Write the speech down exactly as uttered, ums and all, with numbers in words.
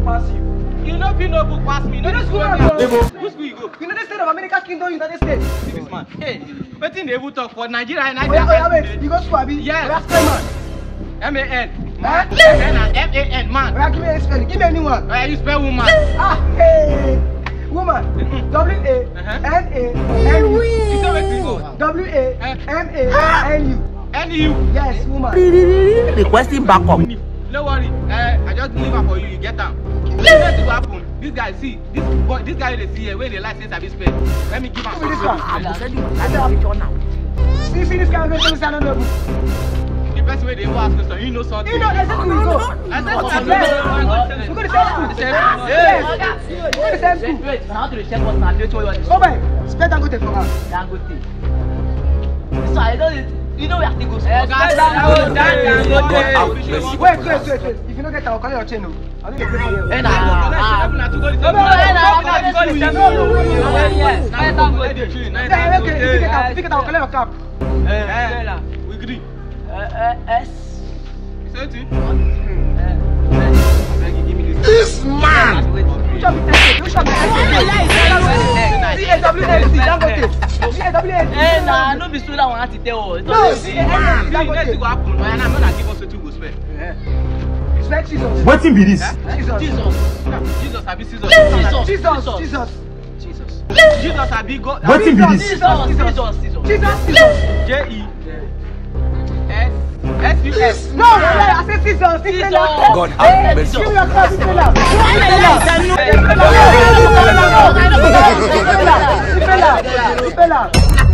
pass you. You know if you know book pass me. You know school where go. Which school you go? United States of America, Kingdom, United States. See this man. Hey, wetin dey even talk for Nigeria and Oh, yeah, oh, yeah, wait. You go school, Abi? Yes. Where spell man? M A N. Man. M A N and M A N man. Where give me a spell? Give me anyone. Where you spell woman? Ah, hey. Woman. W A N A N U. You say wetin go? W A M A N U. N U. Yes, woman. Requesting backup. No worry. Uh, I just leave am for you. You get am. Wetin go happen? This guy see this boy. This guy dey see here wey dey like say sabi spell. Let me give am some. This one. I will send you my picture now. See, see this guy going to stand on the book. The person wey dey even ask question, you know something. You know, let's go. Let's go. I said something. Yes. We go to the same school. Yes. Yes. We go to the same school. Wait, I want to check what's my little one. Oh my, spell Dangote for us. Dangote. So I don't. You know we have to go. Dangote. Wait, wait, wait, wait. If you don't get our call your chain, I think you pay for you. Eh, nah. Ah. No, no, No, no, no, no, no, no. Yes. Yeah, okay, if you get our, if you get our call your cap. We agree. S. Say it. This man. Which one be X? Which one be X? C A W N C, Dangote. C A W N C. Eh, nah, no be so that one to tell. No, C A W N C, Next Dangote. go happen. Man, I'm gonna give us wetin go spell. Spell Jesus. Wetin be this? Jesus. Jesus. Jesus abi Jesus. Jesus. Jesus. Jesus. Jesus. Jesus abi go. Wetin be this? Jesus. Jesus. Jesus. Jesus. Jesus. J E S S U S. No, no, no, I said Jesus. Jesus. God have mercy. Give me your class, Stella. Stella. Stella. Stella. Stella.